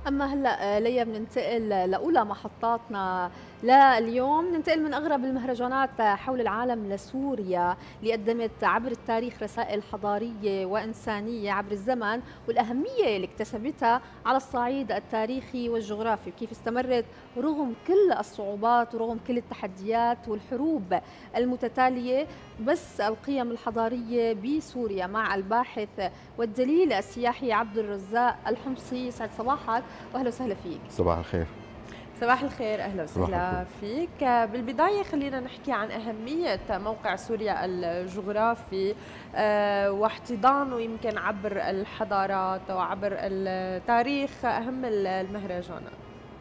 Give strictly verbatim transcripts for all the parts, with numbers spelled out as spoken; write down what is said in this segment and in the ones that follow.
أما هلا ليا بننتقل لأولى محطاتنا لليوم، ننتقل من أغرب المهرجانات حول العالم لسوريا اللي قدمت عبر التاريخ رسائل حضارية وإنسانية عبر الزمن، والأهمية اللي اكتسبتها على الصعيد التاريخي والجغرافي، وكيف استمرت رغم كل الصعوبات ورغم كل التحديات والحروب المتتالية. بس القيم الحضارية بسوريا مع الباحث والدليل السياحي عبد الرزاق الحمصي. سعد صباحك واهلا وسهلا فيك. صباح الخير. صباح الخير، اهلا وسهلا فيك. بالبدايه خلينا نحكي عن اهميه موقع سوريا الجغرافي واحتضانه يمكن عبر الحضارات وعبر التاريخ اهم المهرجانات.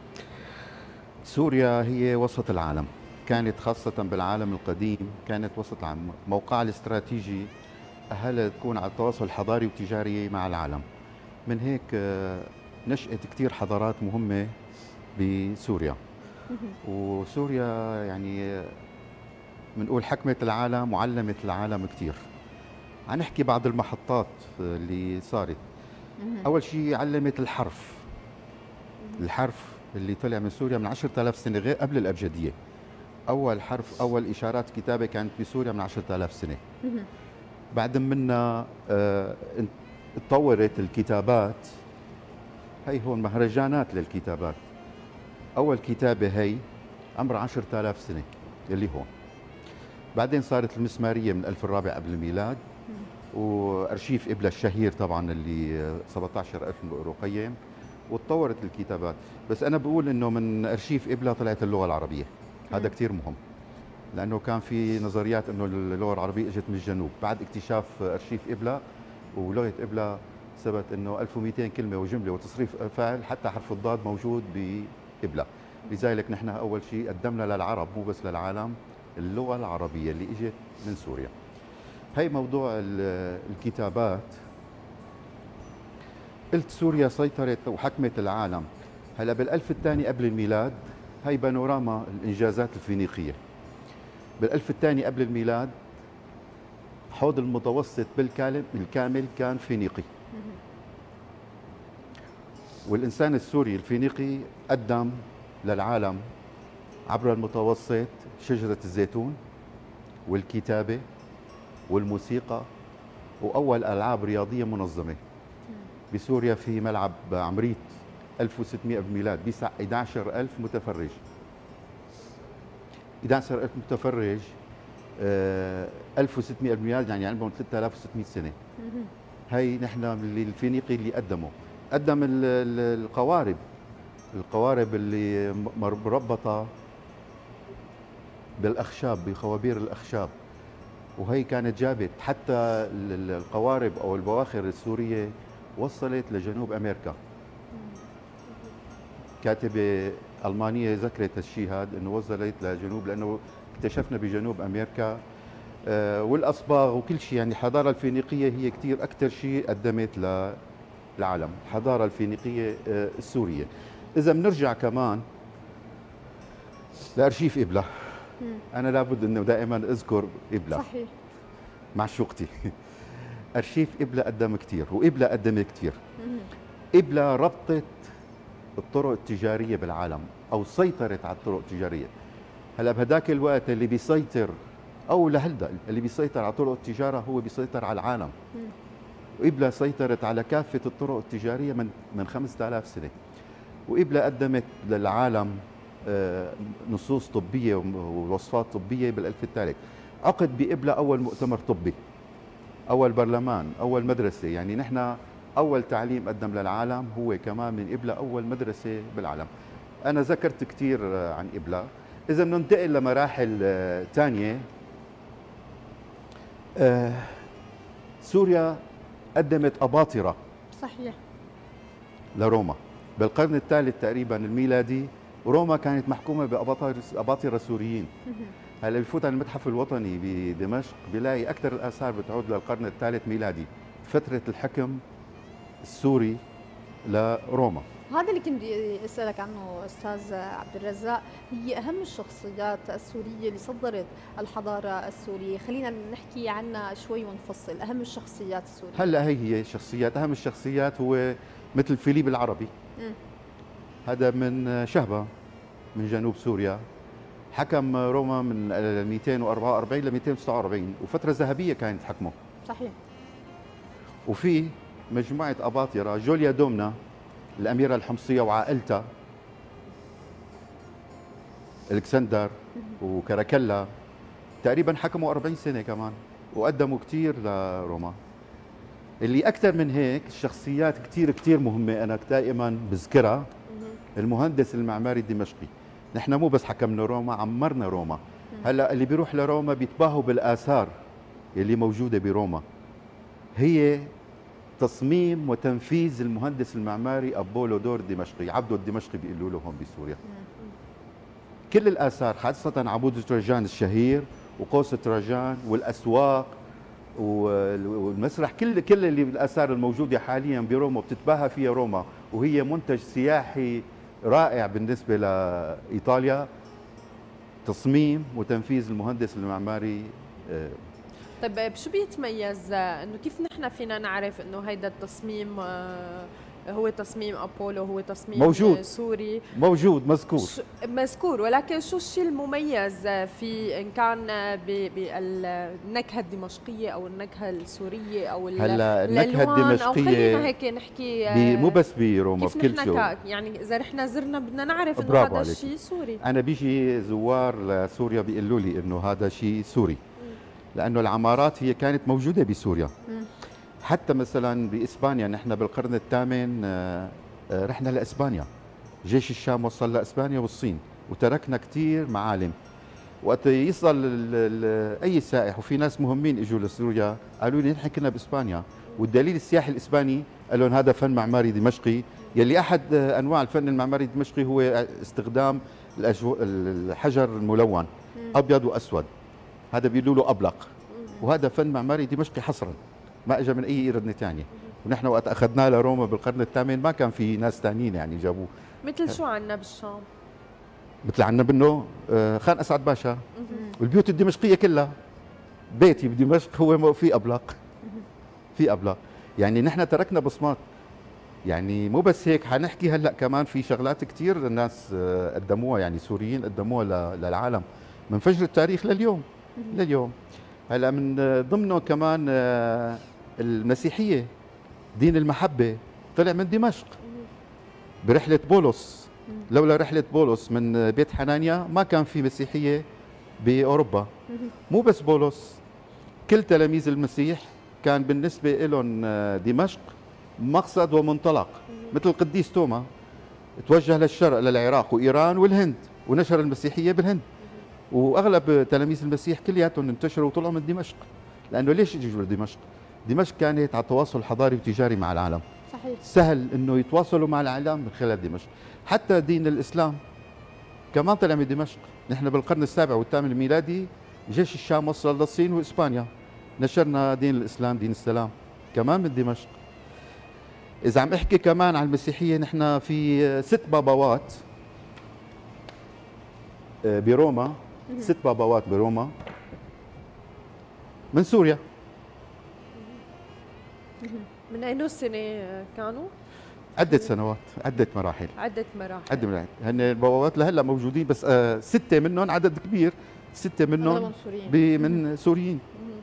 سوريا هي وسط العالم، كانت خاصة بالعالم القديم كانت وسط العالم، موقعها الاستراتيجي أهلها تكون على تواصل حضاري وتجاري مع العالم. من هيك نشأت كثير حضارات مهمة بسوريا. وسوريا يعني بنقول حكمت العالم وعلمت العالم كثير. هنحكي بعض المحطات اللي صارت. أول شيء علمت الحرف. الحرف اللي طلع من سوريا من عشرة آلاف سنة غير قبل الأبجدية. أول حرف أول إشارات كتابة كانت بسوريا من عشرة آلاف سنة. بعد منا اه اتطورت الكتابات. هي هون مهرجانات للكتابات. أول كتابة هي عمرها عشرة آلاف سنة اللي هون. بعدين صارت المسمارية من ألف الرابع قبل الميلاد، وأرشيف إبلا الشهير طبعا اللي سبعة عشر ألف رقيم، وتطورت الكتابات. بس أنا بقول إنه من أرشيف إبلا طلعت اللغة العربية. هذا كثير مهم، لأنه كان في نظريات إنه اللغة العربية إجت من الجنوب. بعد اكتشاف أرشيف إبلا ولغة إبلا ثبت إنه ألف ومئتين كلمة وجملة وتصريف فاعل، حتى حرف الضاد موجود بإبلا. لذلك نحن أول شيء قدمنا للعرب مو بس للعالم اللغة العربية اللي إجت من سوريا. هي موضوع الكتابات. قلت سوريا سيطرت وحكمت العالم. هلا بالألف الثاني قبل الميلاد هي بانوراما الإنجازات الفينيقية. بالألف الثاني قبل الميلاد حوض المتوسط بالكامل كان فينيقي. والإنسان السوري الفينيقي قدم للعالم عبر المتوسط شجرة الزيتون والكتابة والموسيقى وأول ألعاب رياضية منظمة. بسوريا في ملعب عمريت ألف وستمئة بالميلاد بيسع أحد عشر ألف متفرج. أحد عشر ألف متفرج. ألف وستمئة بالميلاد يعني عندهم ثلاثة آلاف وستمئة سنة. هي نحن اللي الفينيقي اللي قدمه قدم القوارب. القوارب اللي مربطة بالأخشاب بخوابير الأخشاب، وهي كانت جابت حتى القوارب أو البواخر السورية وصلت لجنوب أمريكا. كاتبة ألمانية ذكرت الشيء هذا إنه وصلت لجنوب، لأنه اكتشفنا بجنوب أمريكا آه والأصباغ وكل شيء. يعني الحضارة الفينيقية هي كثير أكثر شيء قدمت للعالم، الحضارة الفينيقية آه السورية. إذا بنرجع كمان لأرشيف إبلا، أنا لابد إنه دائما أذكر إبلا. صحيح. معشوقتي. أرشيف إبلا قدم كثير، وإبلا قدم كثير. إبلا ربطت الطرق التجارية بالعالم أو سيطرت على الطرق التجارية. هلا بهداك الوقت اللي بيسيطر أو لهلدا اللي بيسيطر على طرق التجارة هو بيسيطر على العالم. وإبلا سيطرت على كافة الطرق التجارية من من خمسة آلاف سنة. وإبلا قدمت للعالم نصوص طبية ووصفات طبية بالألف الثالث. عقد بإبلا أول مؤتمر طبي، أول برلمان، أول مدرسة. يعني نحن أول تعليم قدم للعالم هو كمان من إبلا، أول مدرسة بالعالم. أنا ذكرت كثير عن إبلا. إذا بننتقل لمراحل ثانية، سوريا قدمت أباطرة. صحيح. لروما بالقرن الثالث تقريبا الميلادي. روما كانت محكومة بأباطرة سوريين. هلا بفوت على المتحف الوطني بدمشق بلاقي أكثر الآثار بتعود للقرن الثالث ميلادي، فترة الحكم السوري لروما. هذا اللي كنت بدي اسالك عنه استاذ عبد الرزاق، هي اهم الشخصيات السوريه اللي صدرت الحضاره السوريه، خلينا نحكي عنها شوي ونفصل اهم الشخصيات السوريه. هلا هي هي الشخصيات، اهم الشخصيات هو مثل فيليب العربي. م. هذا من شهبة من جنوب سوريا. حكم روما من مئتين وأربعة وأربعين ل مئتين وتسعة وأربعين، وفترة ذهبية كانت حكمه. صحيح. وفي مجموعة أباطرة، جوليا دومنا الأميرة الحمصية وعائلتها، الكسندر وكاراكلا، تقريبا حكموا أربعين سنة كمان وقدموا كثير لروما. اللي أكثر من هيك الشخصيات كثير كثير مهمة أنا دائما بذكرها، المهندس المعماري الدمشقي. نحن مو بس حكمنا روما، عمرنا روما. هلا اللي بيروح لروما بيتباهوا بالآثار اللي موجودة بروما، هي تصميم وتنفيذ المهندس المعماري أبولودور الدمشقي، عبده الدمشقي بيقولوا له هون بسوريا. كل الآثار خاصة عمود تراجان الشهير وقوس تراجان والأسواق والمسرح، كل كل اللي الآثار الموجودة حاليا بروما بتتباهى فيها روما، وهي منتج سياحي رائع بالنسبة لإيطاليا. تصميم وتنفيذ المهندس المعماري. طيب بشو بيتميز انه كيف نحن فينا نعرف انه هيدا التصميم هو تصميم ابولو، هو تصميم موجود سوري موجود مذكور مذكور، ولكن شو الشيء المميز في ان كان بالنكهه الدمشقيه او النكهه السوريه او هلا النكهه الدمشقيه، او خلينا هيك نحكي مو بس بروما بكل شيء. يعني اذا رحنا زرنا بدنا نعرف انه هذا الشيء سوري. انا بيجي زوار لسوريا بيقولوا لي انه هذا شيء سوري، لانه العمارات هي كانت موجوده بسوريا. حتى مثلا باسبانيا، نحن بالقرن الثامن رحنا لاسبانيا، جيش الشام وصل لاسبانيا والصين، وتركنا كثير معالم. وقت يصل اي سائح، وفي ناس مهمين اجوا لسوريا قالوا لي نحن كنا باسبانيا، والدليل السياحي الاسباني قال لهم هذا فن معماري دمشقي، يلي احد انواع الفن المعماري الدمشقي هو استخدام الحجر الملون ابيض واسود، هذا بيقولوا له ابلق، وهذا فن معماري دمشقي حصرا، ما اجى من اي ايرادنا ثانيه. ونحن وقت اخذناه لروما بالقرن الثامن ما كان في ناس ثانيين يعني جابوه. مثل شو عندنا بالشام؟ مثل عندنا منه خان اسعد باشا، والبيوت الدمشقيه كلها. بيتي بدمشق هو في ابلق، في ابلق. يعني نحن تركنا بصمات. يعني مو بس هيك، حنحكي هلا كمان في شغلات كثير الناس قدموها، يعني سوريين قدموها للعالم من فجر التاريخ لليوم. لليوم هلا من ضمنه كمان المسيحيه، دين المحبه طلع من دمشق برحله بولس. لولا رحله بولس من بيت حنانيا ما كان في مسيحيه باوروبا. مو بس بولس، كل تلاميذ المسيح كان بالنسبه لهم دمشق مقصد ومنطلق. مثل القديس توما توجه للشرق للعراق وايران والهند، ونشر المسيحيه بالهند. واغلب تلاميذ المسيح كلياتهم انتشروا وطلعوا من دمشق. لانه ليش اجوا لدمشق؟ دمشق كانت على تواصل حضاري وتجاري مع العالم. صحيح. سهل انه يتواصلوا مع العالم من خلال دمشق. حتى دين الاسلام كمان طلع من دمشق. نحن بالقرن السابع والثامن الميلادي جيش الشام وصل للصين واسبانيا، نشرنا دين الاسلام دين السلام كمان من دمشق. اذا عم احكي كمان عن المسيحيه، نحن في ست باباوات بروما، ست باباوات بروما من سوريا. من أي سنة كانوا؟ عدة سنوات، عدة مراحل. عدة مراحل. عدة مراحل، هن الباباوات لهلا موجودين، بس آه ستة منهم، عدد كبير، ستة منهم من سوريين.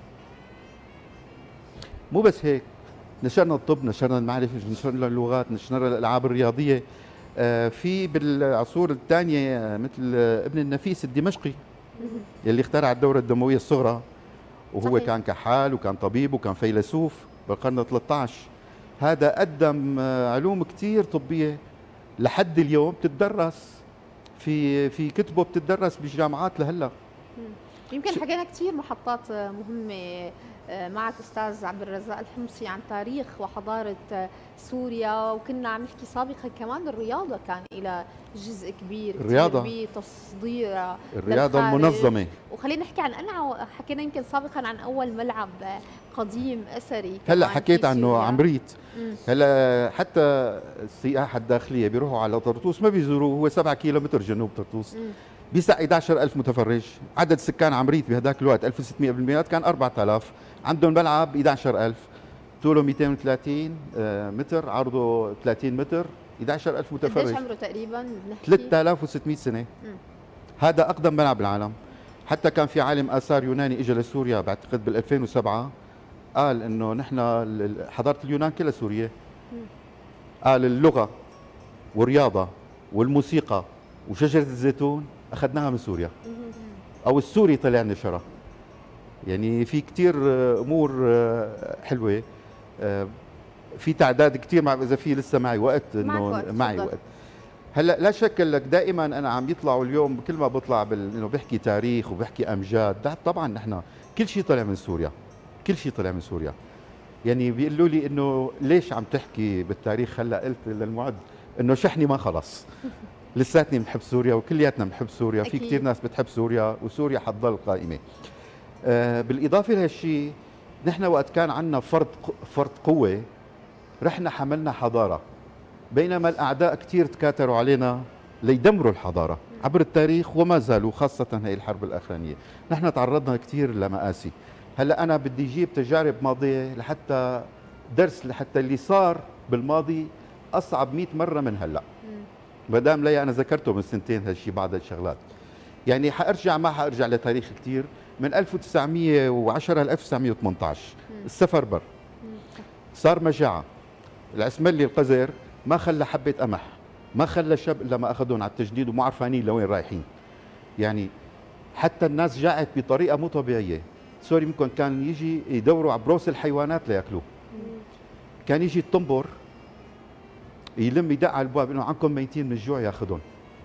مو بس هيك، نشرنا الطب، نشرنا المعرفة، نشرنا اللغات، نشرنا الألعاب الرياضية. آه في بالعصور الثانية مثل ابن النفيس الدمشقي يلي اخترع الدورة الدموية الصغرى، وهو صحيح. كان كحال وكان طبيب وكان فيلسوف بالقرن ثلاثة عشر. هذا قدم علوم كثير طبية لحد اليوم بتدرس في في كتبه، بتدرس بالجامعات لهلا. يمكن حكينا كثير محطات مهمة معك أستاذ عبد الرزاق الحمصي عن تاريخ وحضارة سوريا، وكنا عم نحكي سابقا كمان الرياضة كان إلى جزء كبير الرياضة بتصديرها، الرياضة المنظمة. وخلينا نحكي عن أنا حكينا يمكن سابقا عن أول ملعب قديم أثري. هلا حكيت عنه عمريت. هلا حتى السياحة الداخلية بيروحوا على طرطوس ما بيزوروه، هو سبعة كيلومتر جنوب طرطوس. بيسع أحد عشر ألف متفرج. عدد سكان عمريت بهداك الوقت ألف وستمئة قبل الميلاد كان أربعة آلاف. عندهم ملعب أحد عشر ألف، طوله مئتين وثلاثين متر، عرضه ثلاثين متر، أحد عشر ألف قديش متفرج. عمره تقريبا بنحكي؟ ثلاثة آلاف وستمئة سنة. مم. هذا أقدم ملعب بالعالم. حتى كان في عالم آثار يوناني اجى لسوريا بعتقد بال ألفين وسبعة، قال إنه نحن حضارة اليونان كلها سورية. قال اللغة والرياضة والموسيقى وشجرة الزيتون أخذناها من سوريا، أو السوري طلع نشرها. يعني في كتير أمور حلوة. في تعداد كتير، مع إذا في لسه معي وقت إنه وقت. معي وقت. هلا لا شك لك دائما انا عم يطلعوا اليوم كل ما بطلع بال... انه بحكي تاريخ وبحكي امجاد، طبعا نحن كل شيء طلع من سوريا، كل شيء طلع من سوريا. يعني بيقولوا لي انه ليش عم تحكي بالتاريخ؟ هلا قلت للمعد انه شحني ما خلص. لساتني بحب سوريا وكلياتنا بنحب سوريا، في كثير ناس بتحب سوريا وسوريا حتضل قائمه. آه بالاضافه لهالشيء، نحن وقت كان عندنا فرض فرض قوه رحنا حملنا حضاره، بينما الأعداء كثير تكاتروا علينا ليدمروا الحضارة عبر التاريخ وما زالوا، خاصة هي الحرب الأخرانية. نحن تعرضنا كثير لمآسي. هلأ أنا بدي أجيب تجارب ماضية لحتى درس، لحتى اللي صار بالماضي أصعب مئة مرة من هلأ. ما دام لي أنا ذكرته من سنتين هالشيء، بعض الشغلات. يعني حأرجع ما حأرجع لتاريخ كثير، من ألف وتسعمئة وعشرة ل ألف وتسعمئة وثمانية عشر السفر بر، صار مجاعة. العسملي القذر ما خلى حبة قمح، ما خلى شاب إلا ما أخذهم على التجديد ومو عرفانين لوين رايحين. يعني حتى الناس جاعت بطريقة مو طبيعية. سوري منكم كان يجي يدوروا على بروس الحيوانات لياكلوه. كان يجي الطنبر يلم يدق على البواب انه عنكم ميتين من الجوع ياخذهم.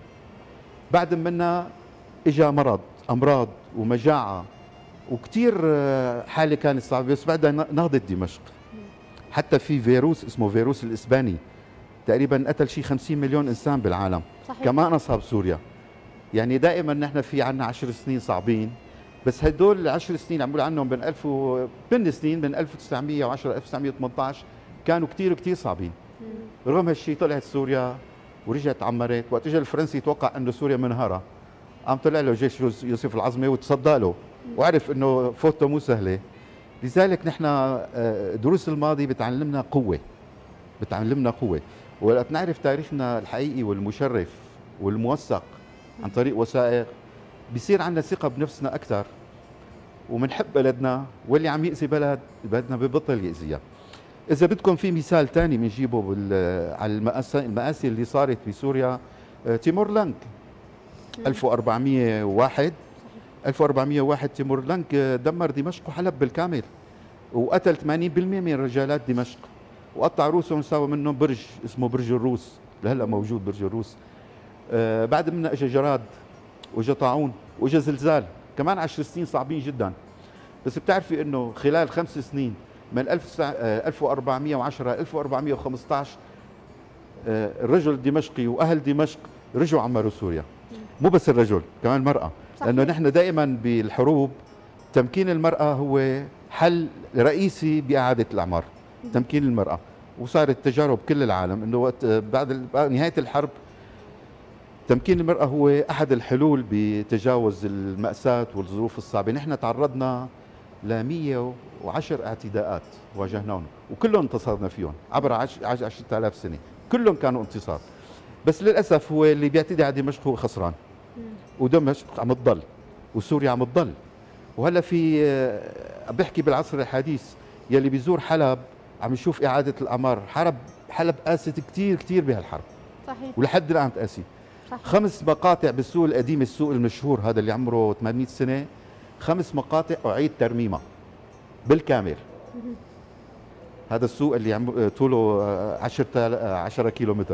بعد منا اجى مرض، امراض ومجاعة وكثير حالة كانت صعبة، بس بعدها نهضت دمشق. حتى في فيروس اسمه فيروس الإسباني تقريبا قتل شيء خمسين مليون انسان بالعالم. صحيح. كمان اصاب سوريا. يعني دائما نحن في عنا عشر سنين صعبين، بس هدول العشر سنين عم بقول عنهم بين ألف و... بين سنين من ألف وتسعمئة وعشرة ألف وتسعمئة وثمانية عشر كانوا كثير كثير صعبين. مم. رغم هالشيء طلعت سوريا ورجعت عمرت. وقت اجى الفرنسي يتوقع انه سوريا منهاره، قام طلع له جيش يوسف العظمي وتصدى له وعرف انه فوته مو سهله. لذلك نحن دروس الماضي بتعلمنا قوه، بتعلمنا قوه. وقت نعرف تاريخنا الحقيقي والمشرف والموثق عن طريق وثائق، بصير عندنا ثقة بنفسنا أكثر ومنحب بلدنا، واللي عم يأذي بلد بلدنا ببطل يأذيها. إذا بدكم في مثال ثاني بنجيبه على المآسي المآسي اللي صارت بسوريا، تيمور لانك ألف وأربعمئة وواحد ألف وأربعمئة وواحد تيمور لانك دمر دمشق وحلب بالكامل، وقتل ثمانين بالمئة من رجالات دمشق، وقطع روسهم وساوى منهم برج اسمه برج الروس، لهلا موجود برج الروس. آه بعد منا اجى جراد واجى طاعون واجى زلزال، كمان عشر سنين صعبين جدا. بس بتعرفي انه خلال خمس سنين من ألف وأربعمئة وعشرة ألف وأربعمئة وخمسة عشر آه الرجل الدمشقي واهل دمشق رجعوا عمروا سوريا. مو بس الرجل، كمان المرأة. صحيح. لانه نحن دائما بالحروب تمكين المرأة هو حل رئيسي بإعادة الأعمار. تمكين المرأة. وصارت تجارب كل العالم انه وقت بعد نهاية الحرب تمكين المرأة هو احد الحلول بتجاوز المأساة والظروف الصعبة. نحن تعرضنا ل مئة وعشرة اعتداءات واجهناهم وكلهم انتصرنا فيهم عبر عشرة آلاف سنة، كلهم كانوا انتصار. بس للأسف هو اللي بيعتدي على دمشق هو خسران، ودمشق عم تضل وسوريا عم تضل. وهلا في بحكي بالعصر الحديث يلي بيزور حلب عم نشوف إعادة الأعمار. حرب حلب قاست كثير كثير بهالحرب. صحيح. ولحد الآن تقاسي. صحيح. خمس مقاطع بالسوق القديم، السوق المشهور هذا اللي عمره ثمانمئة سنة، خمس مقاطع أعيد ترميمها بالكامل. هذا السوق اللي عم طوله عشرة كيلومتر.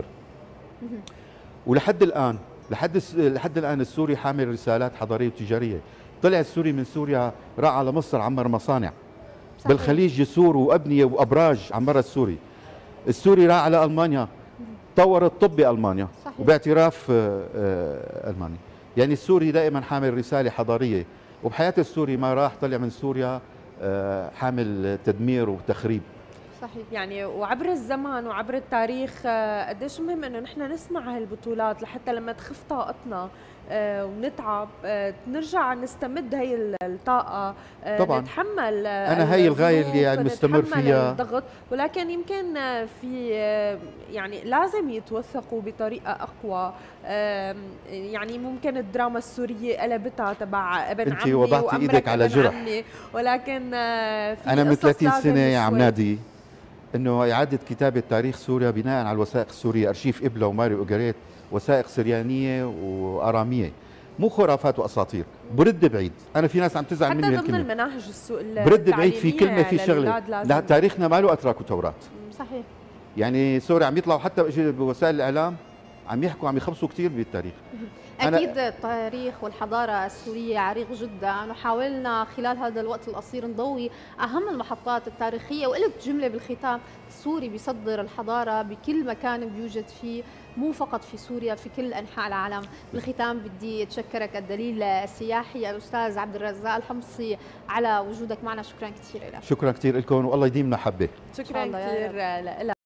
ولحد الآن لحد لحد الآن السوري حامل رسالات حضارية وتجارية. طلع السوري من سوريا راح على مصر عمر مصانع. صحيح. بالخليج جسور وأبنية وأبراج عمرها السوري. السوري راح على ألمانيا طور الطب بألمانيا. صحيح. وباعتراف ألمانيا. يعني السوري دائما حامل رسالة حضارية، وبحياة السوري ما راح طلع من سوريا حامل تدمير وتخريب. صحيح. يعني وعبر الزمن وعبر التاريخ آه، قديش مهم انه نحن نسمع هالبطولات لحتى لما تخف طاقتنا آه، ونتعب آه، نرجع نستمد هي الطاقة آه، طبعاً. نتحمل آه، أنا هي الغاية اللي الظروف، قاعد مستمر نتحمل فيها. الضغط، ولكن يمكن آه، في آه، يعني لازم يتوثقوا بطريقة أقوى. آم، يعني ممكن الدراما السورية قلبتها تبع ابن أنت عمي وضعتي وأمرك إيدك على ابن جرح. عمي، ولكن آه، في أنا من قصص ثلاثين لازم سنة يا عم شوي. نادي انه اعاده كتابه تاريخ سوريا بناء على الوثائق السوريه، ارشيف ابلا وماري اوغاريت، وثائق سريانيه واراميه، مو خرافات واساطير. برد بعيد، انا في ناس عم تزعل حتى مني ضمن هالكلمه. المناهج السوق برد بعيد في كلمه في شغله، لا لازم. تاريخنا ما له اتراك وتوراه. صحيح. يعني سوريا عم يطلعوا حتى بوسائل الاعلام عم يحكوا عم يخبصوا كثير بالتاريخ. أكيد التاريخ والحضارة السورية عريق جدا، وحاولنا خلال هذا الوقت القصير نضوي أهم المحطات التاريخية. وقلت جملة بالختام: السوري بيصدر الحضارة بكل مكان بيوجد فيه، مو فقط في سوريا، في كل أنحاء العالم. بالختام بدي أتشكرك الدليل السياحي الأستاذ عبد الرزاق الحمصي على وجودك معنا، شكرا كثير لك. شكرا كثير لكم والله يديمنا حبه. شكرا كثير لك.